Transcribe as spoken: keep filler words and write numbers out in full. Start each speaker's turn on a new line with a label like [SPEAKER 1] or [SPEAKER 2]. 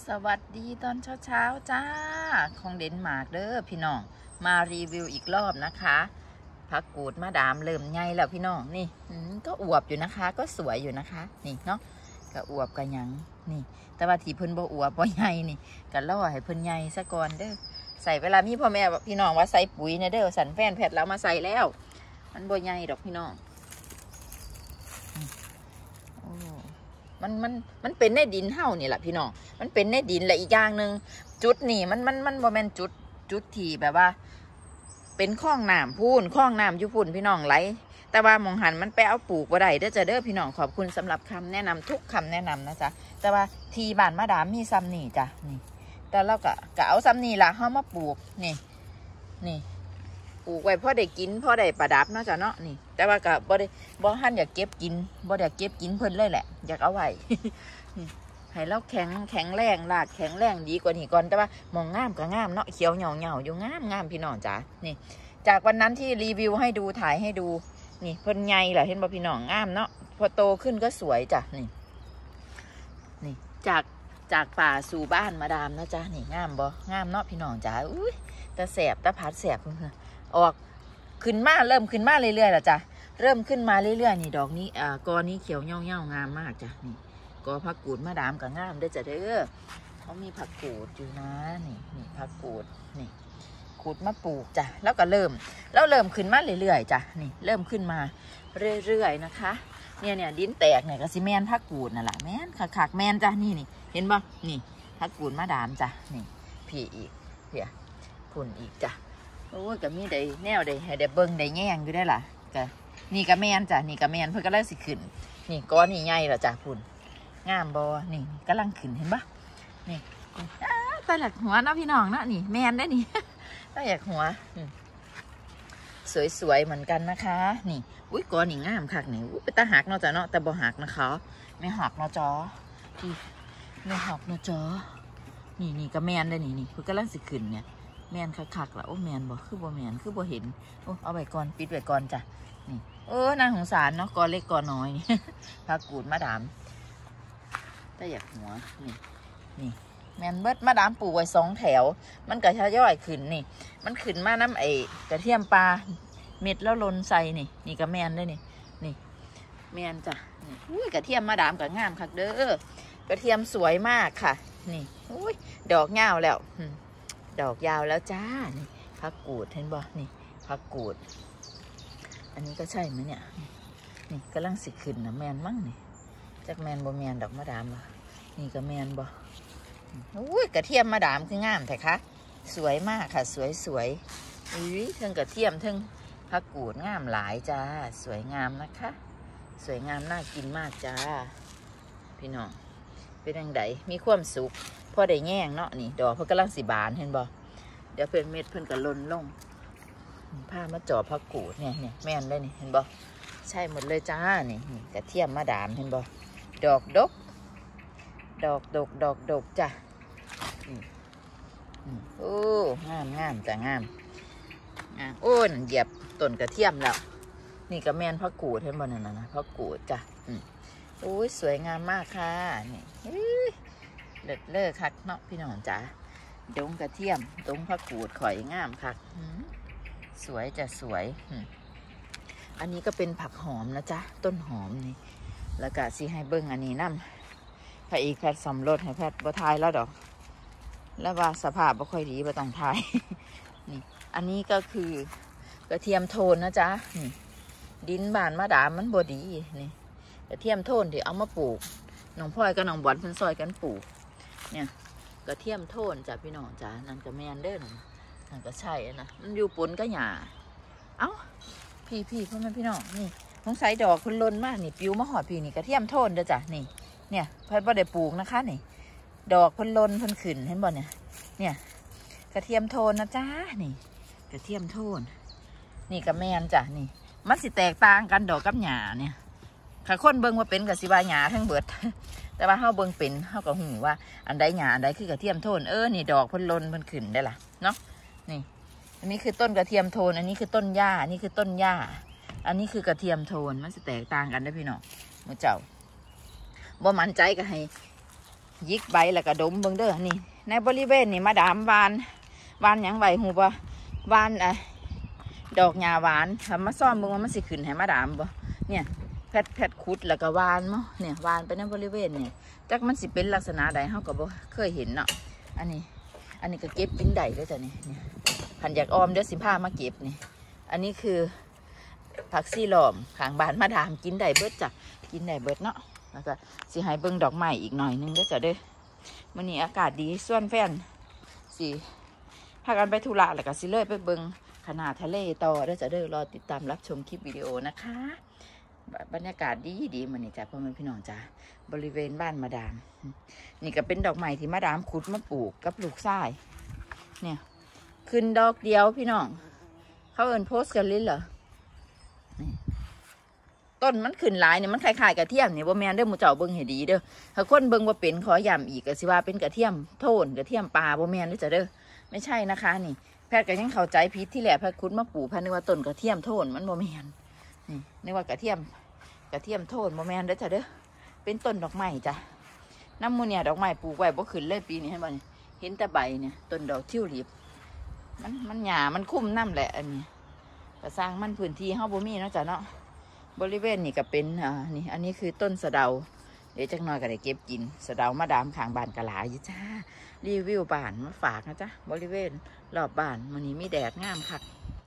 [SPEAKER 1] สวัสดีตอนเช้าๆจ้าของเดนมาร์กเด้อพี่น้องมารีวิวอีกรอบนะคะผักกูดมาดามเริ่มใหญ่แล้วพี่น้องนี่ก็อวบอยู่นะคะก็สวยอยู่นะคะนี่เนาะก็อวบกันยังนี่แต่ว่าที่เพิ่นบ่อวบบ่ใหญ่นี่ก็ล่อให้เพิ่นใหญ่ซะก่อนเด้อใส่เวลามีพ่อแม่พี่น้องว่าใส่ปุ๋ยเนี่ยเด้อสันแฟนแพทย์แล้วมาใส่แล้วมันบ่ใหญ่ดอกพี่น้องมันมันมันเป็นในดินเห่านี่แหละพี่น้องมันเป็นในดินและอีกอย่างหนึ่งจุดนี่มันมันมันโมเมนจุดจุดที่แบบว่าเป็นคลองน้ำพูนคลองน้ำยุพุนพี่น้องไหลแต่ว่ามองหันมันไปเอาปลูกบ่ได้เด้อจะเด้อพี่น้องขอบคุณสำหรับคำแนะนำทุกคำแนะนำนะจ๊ะแต่ว่าทีบ้านมาดามมีซ้ำนี่จ้ะนี่แต่เราก็ก็เอาซ้ำนี่ละเขามาปลูกนี่นี่ปลูกไว้พอได้กินพอได้ประดับเนาะจ้ะเนาะนี่แต่ว่าก็บ่ได้บ่หันอยากเก็บกินบ่อยากเก็บกินเพิ่นเลยแหละอยากเอาไว้ ให้เราแข็งแข็งแรงรากแข็งแรงดีกว่านี่ก่อนแต่ว่ามองงามก็งามเนาะเขียวเหงาเหงาอยู่งามงามพี่น้องจ้ะนี่จากวันนั้นที่รีวิวให้ดูถ่ายให้ดูนี่เพิ่นใหญ่แหละเห็นบ่พี่น้องงามเนาะพอโตขึ้นก็สวยจ้ะนี่นี่จากจากป่าสู่บ้านมาดามนะจ้ะนี่งามบ่งามเนาะพี่น้องจ้ะอุ้ยตะแสบตะพัดแสบเพิ่นออกขึ้นมาเริ่มขึ้นมาเรื่อยๆแล้วจ้ะเริ่มขึ้นมาเรื่อยๆนี่ดอกนี้อ่ากอนี้เขียวเงาเงางามมากจ้ะนี่กอผักกูดมาดามกับงามได้จ้ะเด้อเขามีผักกูดอยู่นะนี่นี่ผักกูดนี่ขุดมาปลูกจ้ะแล้วก็เริ่มแล้วเริ่มขึ้นมาเรื่อยๆจ้ะนี่เริ่มขึ้นมาเรื่อยๆนะคะเนี่ยเนี่ยดินแตกเนี่ยก็สิแมนผักกูดนั่นแหละแมนขักๆแมนจ้ะนี่นี่เห็นบ่นี่ผักกูดมาดามจ้ะนี่พี่อีกเพี่ยพุ่นอีกจ้ะโอ้ยก็มีได้แนวได้ให้ได้เบิ้งได้แง่งอยู่ได้ล่ะก็นี่ก็แมนจ้ะนี่ก็แมนเพื่อก็เริ่มสิขึ้นนี่ก้อนนี่ใหญ่แล้วจ้ะพุ่นงามบอนี่กำลังขึ้นเห็นปะนี่ตาหลักหัวนะพี่น้องนะนี่แมนได้นี่ตาหลักหัวสวยๆเหมือนกันนะคะนี่อุ้ยก้อนนี่งามคักนี่อุ้ยเป็นตาหักเนาะจ้ะเนาะแต่บ่หักนะคะไม่หักเนาะจอที่ไม่หักเนาะจอนี่นี่ก็แมนได้นี่นี่เพื่อกำลังสิขึ้นเนี่ยแมนคักๆละโอ้แมนบ่คือบ่แมนคือบ่เห็นโอ้เอาไว้ก่อนปิดไว้ก่อนจ้ะนี่เออนางสงสารเนาะก้อนเล็กก้อนน้อยผักกูดมาดามแต่อยากหัวนี่นี่แมนเบิดมาดามปลูกไว้สองแถวมันก็จะย่อยขึ้นนี่มันขึ้นมาน้ำไอกระเทียมปลาเม็ดแล้วลนใส่นี่นี่ก็แมนได้นี่นี่แมนจ้ะนี่อุ้ยกระเทียมมาดามก็งามคักเด้อกระเทียมสวยมากค่ะนี่อุ้ยดอกยาวแล้วดอกยาวแล้วจ้านี่ผักกูดเห็นบ่นี่ผักกูดอันนี้ก็ใช่ไหมเนี่ยนี่กำลังสิขึ้นนะแมนมั่งนี่จากแมนบ่แมนดอกมะดามบ่นี่ก็แมนบ่อุ้ยกระเทียมมะดามคืองามแต่คะสวยมากค่ะสวยสวยอุ้ยทั้งกระเทียมทั้งผักกูดงามหลายจ้าสวยงามนะคะสวยงามน่ากินมากจ้าพี่น้องเป็นยังไงมีความสุขพอได้แง่งเนาะนี่ดอกเพิ่งกำลังสีบานเห็นบ่เดี๋ยวเพิ่นเม็ดเพิ่นก็ล้นลงผ้ามาจ่อผักกูดเนี่ยเนี่ยแม่นได้นี่เห็นบ่ใช่หมดเลยจ้านี่กระเทียมมะดามเห็นบ่ดอกดกดอกดกดอกดกจ้ะโอ้งามงามจ้ะงามงามโอ้นเหยียบต้นกระเทียมแล้วนี่ก็แมนผักกูดเห็นบ่นั่นนะผักกูดจ้ะโอ้ยสวยงามมากค่ะนี่เลิศเลิศคักเนาะพี่น้องจ๋าดงกระเทียมดงผักกูดข่อยงามคักสวยจะสวยอันนี้ก็เป็นผักหอมนะจ๊ะต้นหอมนี่แล้วก็สิให้เบิ้งอันนี้น้ำพระอีกแพทย์สำรวจให้แพทย์บ่ทายแล้วดอกแล้วว่าสภาพบ่ค่อยดีบ่ต้องทายนี่อันนี้ก็คือกระเทียมโทนนะจ๊ะนี่ดินบานมาดามมันบ่ดีนี่กระเทียมโทนที่เอามาปลูกน้องพลอยกับน้องบอลเพิ่นซอยกันปลูกเนี่ยกระเทียมโทนจ้ะพี่น้องจ้ะนั่นก็แมนเด้อนั่นก็ใช่นะมันอยู่ปนก็หยาเอ้าพี่พี่พ่อแม่พี่น้องนี่น้องใส่ดอกคุณล้นมากนี่ปิวมาหอดพี่นี่กระเทียมโทนเด้อจ้ะนี่เนี่ยเพิ่นบ่ได้ปลูกนะคะนี่ดอกคุณล้นเพิ่นขึ้นเห็นบ่เนี่ยเนี่ยกระเทียมโทนนะจ้านี่กระเทียมโทนนี่กับแมนจ้ะนี่มันสิแตกต่างกันดอกกับหญ้าเนี่ยข้าคนเบิ่งว่าเป็นกับสิบาหญ้าทั้งเบิดแต่ว่าเฮาเบิ่งเป็นเฮาก็หูว่าอันใดหญ้าอันใดคือกระเทียมโทนเออนี่ดอกเพิ่นล้นเพิ่นขึ้นได้ล่ะเนาะนี่อันนี้คือต้นกระเทียมโทนอันนี้คือต้นหญ้าอันนี้คือต้นหญ้าอันนี้คือกระเทียมโทนมันจะแตกต่างกันได้พี่น้องมือเจ้าบ่มั่นใจก็ให้ยิกใบแล้วก็ดมเบิ่งเด้อนี่ในบริเวณนี่มาดามวานวานหยังไหวหูบ่วานอ่ะดอกหญ้าหวานทำมาซ่อมเบิ่งว่ามันสิขึ้นให้มาดามบ่เนี่ยแพทแพทคุดแล้วก็วานมั้งเนี่ยวานไปในบริเวณนี่จักมันสิเป็นลักษณะใดเฮาก็บ่เคยเห็นเนาะอันนี้อันนี้ก็เก็บกินได้ด้วยจ้ะนี่เนี่ยหันอยากออมเดี๋ยวสิพามาเก็บนี่อันนี้คือผักซี่หลอมข้างบ้านมาดามกินได้เบิดจ้ะกินได้เบิดเนาะแล้วก็สิให้เบิ่งดอกไม้อีกหน่อยนึงเด้อจ้ะเด้อมื้อนี้อากาศดีส่วนแฟนสิพากันไปธุระแล้วก็สิเลยไปเบิ่งขนาดทะเลต่อเด้อจ้ะเด้อรอติดตามรับชมคลิปวิดีโอนะคะบรรยากาศดีดีมื้อนี้จ้ะพ่อแม่พี่น้องจ้ะบริเวณบ้านมาดามนี่ก็เป็นดอกไม้ที่มาดามขุดมาปลูกกับลูกชายเนี่ยขึ้นดอกเดียวพี่น้องเขาเอิ้นโพสกันลิ้นเหรอต้นมันขึ้นหลายเนี่ยมันคล้ายๆกระเทียมเนี่ยบ่แม่นเด้อหมู่เจ้าเบิ่งให้ดีเด้อถ้าคนเบิ่งว่าเป็นขอย้ำอีกก็สิว่าเป็นกระเทียมโทนกระเทียมปลาบ่แม่นเด้อจ้ะเด้อไม่ใช่นะคะนี่แพทย์ก็ยังเข้าใจผิดที่แหละแพทย์ขุดมาปลูกแพทย์นึกว่าต้นกระเทียมโทนมันบ่แม่นนี่นึกว่ากระเทียมกระเทียมโทนบ่แม่นเด้อจ้ะเด้อเป็นต้นดอกไม้จ้ะน้ำมูเนี่ยดอกไม้ปลูกไว้บ่ขึ้นเลยปีนี้เห็นบ่นี่เห็นแต่ใบเนี่ยต้นดอกทิวลิปมันมันหญ้ามันคุ้มน้ำแหละอันนี้ก็สร้างมันพื้นที่เฮาบ่มีเนาะจ้ะเนาะบริเวณนี่ก็เป็นอ่านี่อันนี้คือต้นสะเดาเดี๋ยวจักหน่อยก็ได้เก็บกินสะเดามาดามข้างบ้านกะหลายอยู่จ้ารีวิวบ้านมาฝากนะจ๊ะบริเวณรอบบ้านมันนี้มีแดดงามคัก